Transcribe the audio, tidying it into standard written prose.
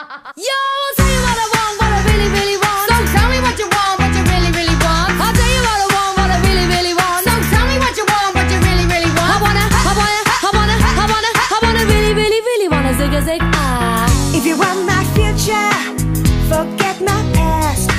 Yo, I'll tell you what I want, what I really, really want. So tell me what you want, what you really, really want. I'll tell you what I want, what I really, really want. So tell me what you want, what you really, really want. I wanna really, really, really wanna zig a zig ah. If you want my future, forget my past.